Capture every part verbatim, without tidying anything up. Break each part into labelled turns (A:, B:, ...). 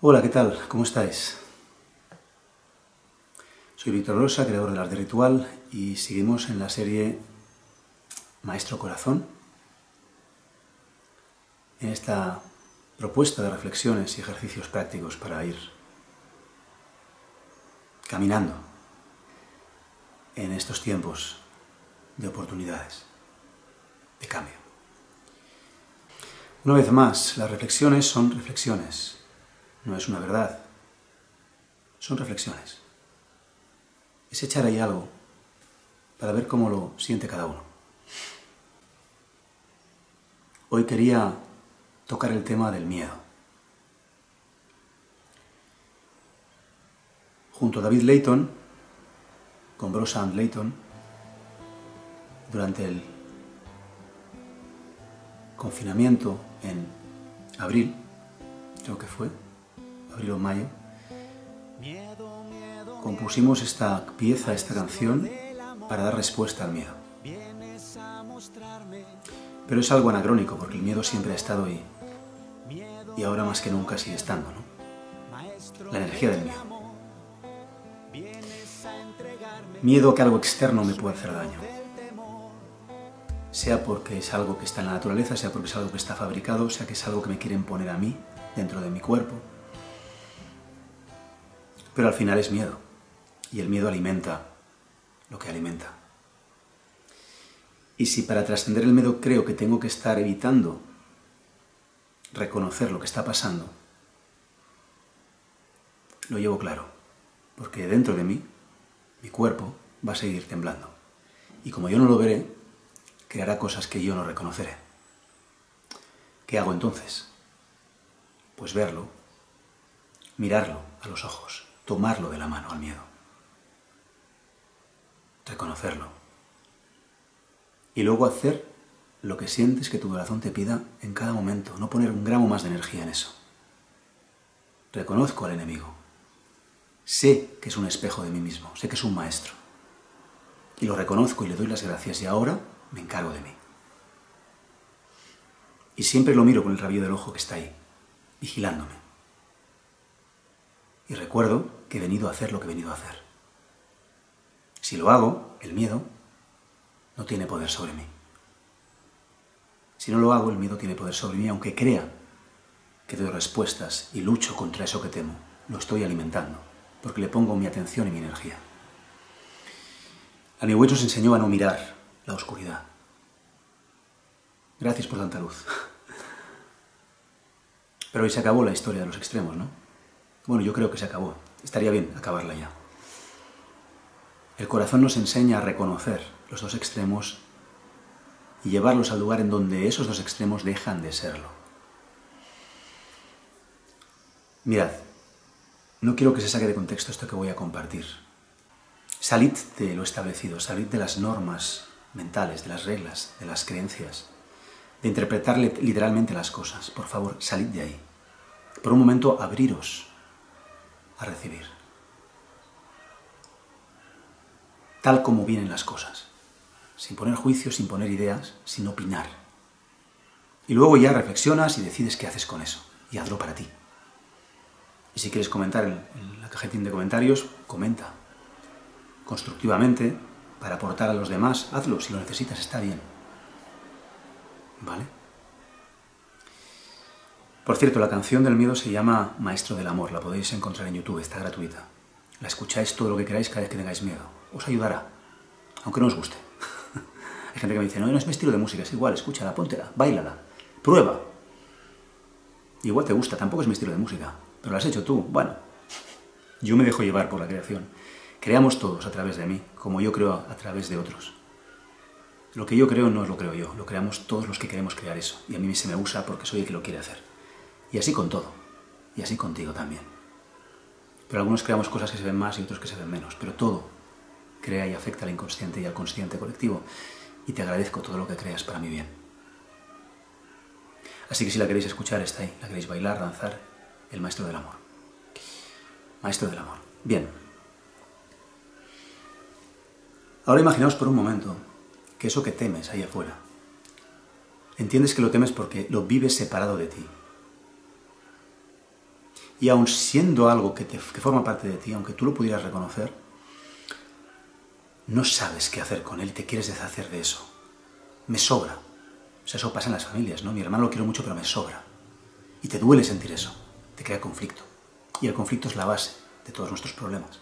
A: Hola, ¿qué tal? ¿Cómo estáis? Soy Víctor Rosa, creador del Arte Ritual, y seguimos en la serie Maestro Corazón, en esta propuesta de reflexiones y ejercicios prácticos para ir caminando en estos tiempos de oportunidades, de cambio. Una vez más, las reflexiones son reflexiones, no es una verdad, son reflexiones. Es echar ahí algo para ver cómo lo siente cada uno. Hoy quería tocar el tema del miedo. Junto a David Layton, con Brosand Layton, durante el confinamiento en abril, creo que fue, abril o mayo, compusimos esta pieza, esta canción, para dar respuesta al miedo. Pero es algo anacrónico, porque el miedo siempre ha estado ahí, y ahora más que nunca sigue estando, ¿no? La energía del miedo. Miedo a que algo externo me pueda hacer daño. Sea porque es algo que está en la naturaleza, sea porque es algo que está fabricado, sea que es algo que me quieren poner a mí, dentro de mi cuerpo. Pero al final es miedo, y el miedo alimenta lo que alimenta. Y si para trascender el miedo creo que tengo que estar evitando reconocer lo que está pasando, lo llevo claro, porque dentro de mí, mi cuerpo va a seguir temblando. Y como yo no lo veré, creará cosas que yo no reconoceré. ¿Qué hago entonces? Pues verlo, mirarlo a los ojos, tomarlo de la mano al miedo, reconocerlo, y luego hacer lo que sientes que tu corazón te pida en cada momento, no poner un gramo más de energía en eso. Reconozco al enemigo, sé que es un espejo de mí mismo, sé que es un maestro, y lo reconozco y le doy las gracias, y ahora me encargo de mí. Y siempre lo miro con el rabillo del ojo que está ahí, vigilándome. Y recuerdo que he venido a hacer lo que he venido a hacer. Si lo hago, el miedo no tiene poder sobre mí. Si no lo hago, el miedo tiene poder sobre mí, aunque crea que doy respuestas y lucho contra eso que temo. Lo estoy alimentando, porque le pongo mi atención y mi energía. La New Age nos enseñó a no mirar la oscuridad. Gracias por tanta luz. Pero hoy se acabó la historia de los extremos, ¿no? Bueno, yo creo que se acabó. Estaría bien acabarla ya. El corazón nos enseña a reconocer los dos extremos y llevarlos al lugar en donde esos dos extremos dejan de serlo. Mirad, no quiero que se saque de contexto esto que voy a compartir. Salid de lo establecido, salid de las normas mentales, de las reglas, de las creencias, de interpretar literalmente las cosas. Por favor, salid de ahí. Por un momento, abriros a recibir. Tal como vienen las cosas. Sin poner juicios, sin poner ideas, sin opinar. Y luego ya reflexionas y decides qué haces con eso. Y hazlo para ti. Y si quieres comentar en, en la cajetín de comentarios, comenta. Constructivamente, para aportar a los demás, hazlo. Si lo necesitas, está bien. ¿Vale? Por cierto, la canción del miedo se llama Maestro del Amor. La podéis encontrar en YouTube, está gratuita. La escucháis todo lo que queráis cada vez que tengáis miedo. Os ayudará, aunque no os guste. Hay gente que me dice, no, no es mi estilo de música, es igual, escúchala, póntela, báilala, prueba. Igual te gusta, tampoco es mi estilo de música, pero lo has hecho tú. Bueno, yo me dejo llevar por la creación. Creamos todos a través de mí, como yo creo a través de otros. Lo que yo creo no lo creo yo, lo creamos todos los que queremos crear eso. Y a mí se me usa porque soy el que lo quiere hacer. Y así con todo. Y así contigo también. Pero algunos creamos cosas que se ven más y otros que se ven menos. Pero todo crea y afecta al inconsciente y al consciente colectivo. Y te agradezco todo lo que creas para mi bien. Así que si la queréis escuchar, está ahí. La queréis bailar, danzar. El Maestro del Amor. Maestro del Amor. Bien. Ahora imaginaos por un momento que eso que temes ahí afuera, entiendes que lo temes porque lo vives separado de ti. Y aun siendo algo que, te, que forma parte de ti, aunque tú lo pudieras reconocer, no sabes qué hacer con él y te quieres deshacer de eso. Me sobra. O sea, eso pasa en las familias, ¿no? Mi hermano lo quiero mucho, pero me sobra. Y te duele sentir eso. Te crea conflicto. Y el conflicto es la base de todos nuestros problemas.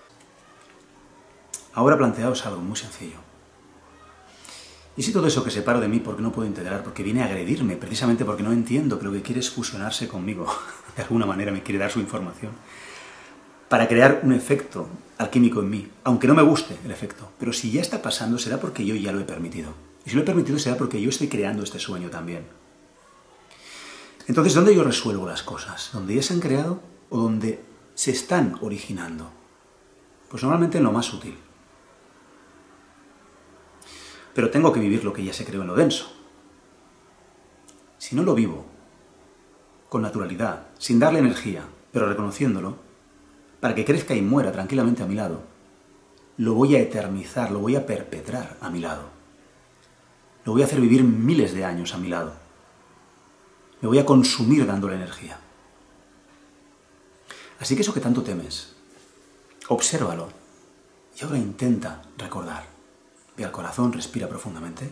A: Ahora planteaos algo muy sencillo. ¿Y si todo eso que separo de mí porque no puedo integrar, porque viene a agredirme, precisamente porque no entiendo que lo que quiere es fusionarse conmigo, de alguna manera me quiere dar su información, para crear un efecto alquímico en mí, aunque no me guste el efecto, pero si ya está pasando será porque yo ya lo he permitido. Y si lo he permitido será porque yo estoy creando este sueño también. Entonces, ¿dónde yo resuelvo las cosas? ¿Dónde ya se han creado o donde se están originando? Pues normalmente en lo más sutil. Pero tengo que vivir lo que ya se creó en lo denso. Si no lo vivo con naturalidad, sin darle energía, pero reconociéndolo, para que crezca y muera tranquilamente a mi lado, lo voy a eternizar, lo voy a perpetrar a mi lado. Lo voy a hacer vivir miles de años a mi lado. Me voy a consumir dándole energía. Así que eso que tanto temes, obsérvalo y ahora intenta recordar. Ve al corazón, respira profundamente.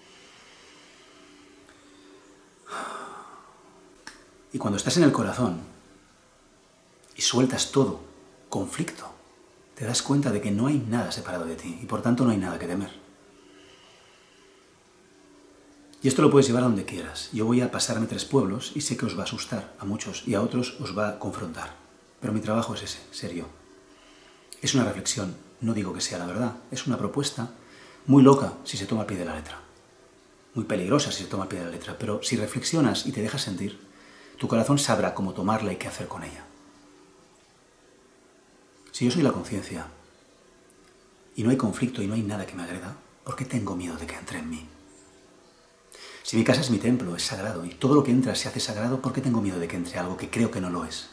A: Y cuando estás en el corazón y sueltas todo conflicto, te das cuenta de que no hay nada separado de ti y por tanto no hay nada que temer. Y esto lo puedes llevar a donde quieras. Yo voy a pasarme tres pueblos y sé que os va a asustar a muchos y a otros os va a confrontar. Pero mi trabajo es ese, serio. Es una reflexión, no digo que sea la verdad, es una propuesta muy loca si se toma al pie de la letra. Muy peligrosa si se toma al pie de la letra, pero si reflexionas y te dejas sentir, tu corazón sabrá cómo tomarla y qué hacer con ella. Si yo soy la conciencia y no hay conflicto y no hay nada que me agreda, ¿por qué tengo miedo de que entre en mí? Si mi casa es mi templo, es sagrado, y todo lo que entra se hace sagrado, ¿por qué tengo miedo de que entre algo que creo que no lo es?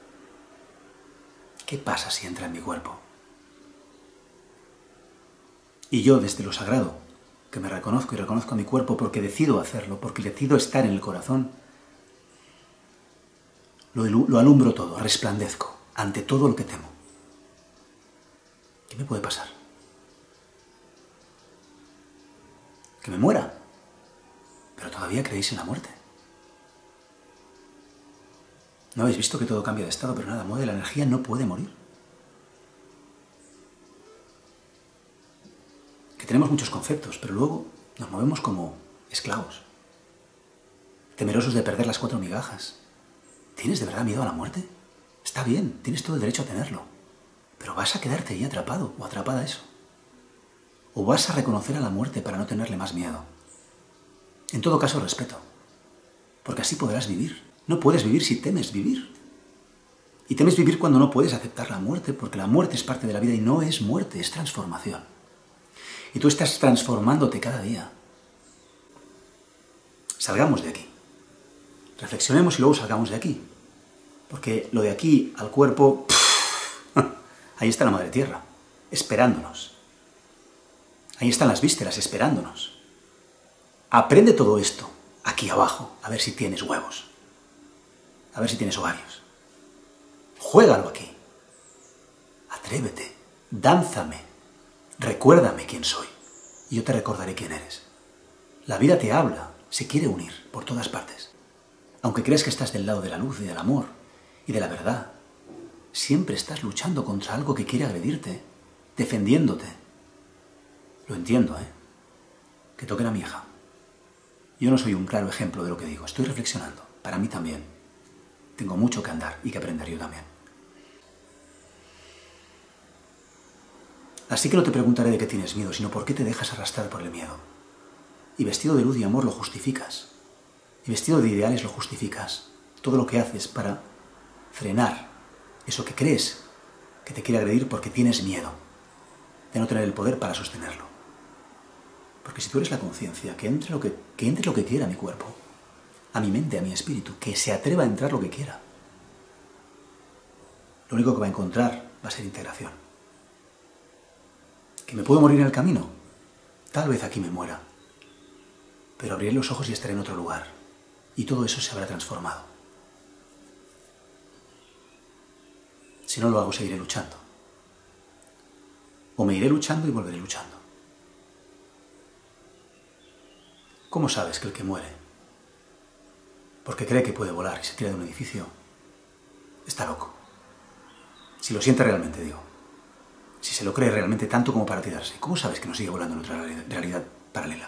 A: ¿Qué pasa si entra en mi cuerpo? Y yo, desde lo sagrado, que me reconozco y reconozco a mi cuerpo porque decido hacerlo, porque decido estar en el corazón, lo, lo alumbro todo, resplandezco ante todo lo que temo. ¿Qué me puede pasar? ¿Que me muera? Pero todavía creéis en la muerte. ¿No habéis visto que todo cambia de estado, pero nada muere? La energía no puede morir. Que tenemos muchos conceptos, pero luego nos movemos como esclavos, temerosos de perder las cuatro migajas. ¿Tienes de verdad miedo a la muerte? Está bien, tienes todo el derecho a tenerlo, pero ¿vas a quedarte ahí atrapado o atrapada a eso? ¿O vas a reconocer a la muerte para no tenerle más miedo? En todo caso, respeto, porque así podrás vivir. No puedes vivir si temes vivir. Y temes vivir cuando no puedes aceptar la muerte, porque la muerte es parte de la vida y no es muerte, es transformación. Y tú estás transformándote cada día. Salgamos de aquí. Reflexionemos y luego salgamos de aquí. Porque lo de aquí al cuerpo, pff, ahí está la Madre Tierra, esperándonos. Ahí están las vísceras esperándonos. Aprende todo esto aquí abajo, a ver si tienes huevos. A ver si tienes ovarios. Juégalo aquí. Atrévete. Dánzame. Recuérdame quién soy. Y yo te recordaré quién eres. La vida te habla, se quiere unir por todas partes. Aunque creas que estás del lado de la luz y del amor y de la verdad, siempre estás luchando contra algo que quiere agredirte, defendiéndote. Lo entiendo, ¿eh? Que toquen a mi hija. Yo no soy un claro ejemplo de lo que digo. Estoy reflexionando. Para mí también. Tengo mucho que andar y que aprender yo también. Así que no te preguntaré de qué tienes miedo, sino por qué te dejas arrastrar por el miedo. Y vestido de luz y amor lo justificas. Y vestido de ideales lo justificas. Todo lo que haces para frenar eso que crees que te quiere agredir porque tienes miedo de no tener el poder para sostenerlo. Porque si tú eres la conciencia, que entre lo que, que entre lo que quiera a mi cuerpo, a mi mente, a mi espíritu, que se atreva a entrar lo que quiera. Lo único que va a encontrar va a ser integración. ¿Que me puedo morir en el camino? Tal vez aquí me muera. Pero abriré los ojos y estaré en otro lugar. Y todo eso se habrá transformado. Si no lo hago, seguiré luchando. O me iré luchando y volveré luchando. ¿Cómo sabes que el que muere, porque cree que puede volar y se tira de un edificio, está loco? Si lo siente realmente, digo. Si se lo cree realmente tanto como para tirarse, ¿cómo sabes que no sigue volando en otra realidad paralela?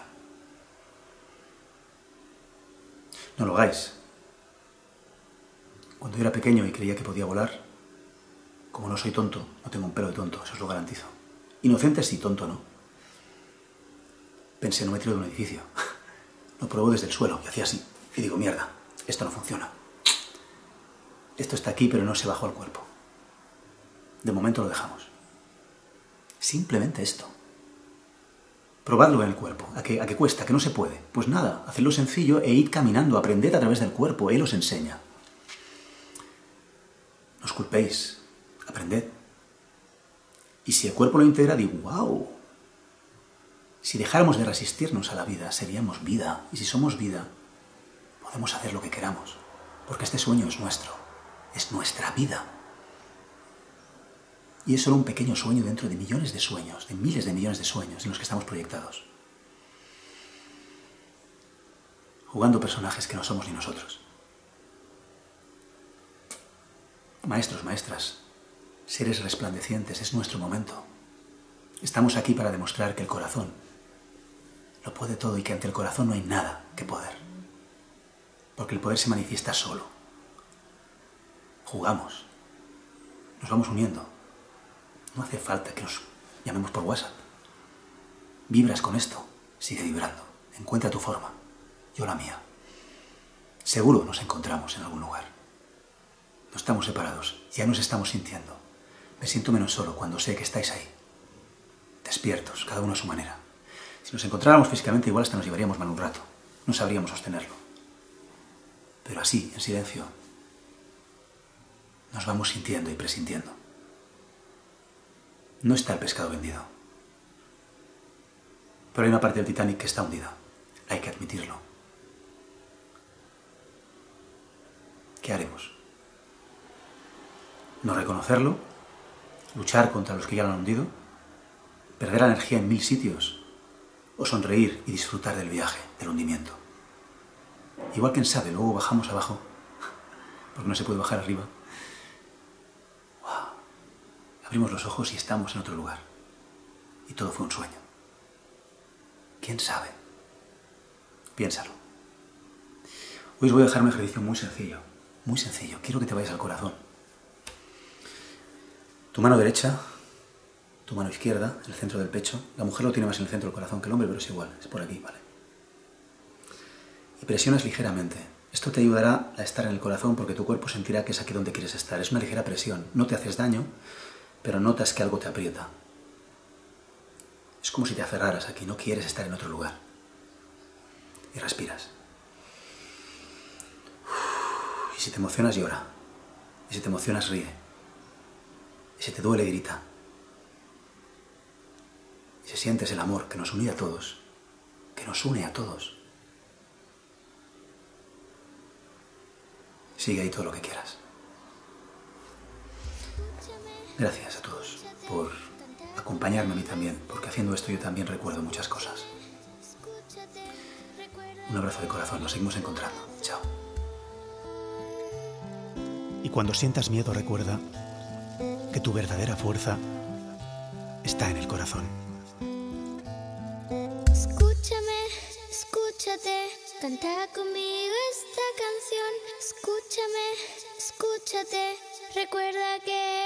A: No lo hagáis. Cuando yo era pequeño y creía que podía volar, como no soy tonto, no tengo un pelo de tonto, eso os lo garantizo. Inocente sí, tonto no. Pensé, no me tiro de un edificio. Lo probó desde el suelo y hacía así. Y digo, mierda, esto no funciona. Esto está aquí, pero no se bajó al cuerpo. De momento lo dejamos. Simplemente esto. Probadlo en el cuerpo. ¿A qué, a qué cuesta? ¿A qué no se puede? Pues nada, hacedlo sencillo e id caminando, aprended a través del cuerpo, Él os enseña. No os culpéis, aprended. Y si el cuerpo lo integra, digo, wow. Si dejáramos de resistirnos a la vida, seríamos vida. Y si somos vida, podemos hacer lo que queramos. Porque este sueño es nuestro. Es nuestra vida. Y es solo un pequeño sueño dentro de millones de sueños, de miles de millones de sueños en los que estamos proyectados. Jugando personajes que no somos ni nosotros. Maestros, maestras, seres resplandecientes, es nuestro momento. Estamos aquí para demostrar que el corazón lo puede todo y que ante el corazón no hay nada que poder. Porque el poder se manifiesta solo. Jugamos. Nos vamos uniendo. No hace falta que nos llamemos por WhatsApp. Vibras con esto. Sigue vibrando. Encuentra tu forma. Yo la mía. Seguro nos encontramos en algún lugar. No estamos separados. Ya nos estamos sintiendo. Me siento menos solo cuando sé que estáis ahí. Despiertos, cada uno a su manera. Si nos encontráramos físicamente, igual hasta nos llevaríamos mal un rato. No sabríamos sostenerlo. Pero así, en silencio, nos vamos sintiendo y presintiendo. No está el pescado vendido. Pero hay una parte del Titanic que está hundida. Hay que admitirlo. ¿Qué haremos? ¿No reconocerlo? ¿Luchar contra los que ya lo han hundido? ¿Perder la energía en mil sitios? ¿O sonreír y disfrutar del viaje, del hundimiento? Igual quién sabe, luego bajamos abajo, porque no se puede bajar arriba. ¡Wow! Abrimos los ojos y estamos en otro lugar. Y todo fue un sueño. ¿Quién sabe? Piénsalo. Hoy os voy a dejar un ejercicio muy sencillo. Muy sencillo. Quiero que te vayas al corazón. Tu mano derecha, tu mano izquierda, en el centro del pecho. La mujer lo tiene más en el centro del corazón que el hombre, pero es igual. Es por aquí, ¿vale? Y presionas ligeramente. Esto te ayudará a estar en el corazón porque tu cuerpo sentirá que es aquí donde quieres estar. Es una ligera presión. No te haces daño, pero notas que algo te aprieta. Es como si te aferraras aquí, no quieres estar en otro lugar. Y respiras. Y si te emocionas, llora. Y si te emocionas, ríe. Y si te duele, grita. Y si sientes el amor que nos une a todos, que nos une a todos, sigue ahí todo lo que quieras. Gracias a todos por acompañarme a mí también, porque haciendo esto yo también recuerdo muchas cosas. Un abrazo de corazón, nos seguimos encontrando. Chao.
B: Y cuando sientas miedo, recuerda que tu verdadera fuerza está en el corazón.
C: Escúchame, escúchate, canta conmigo esta canción. Escúchame, escúchate, recuerda que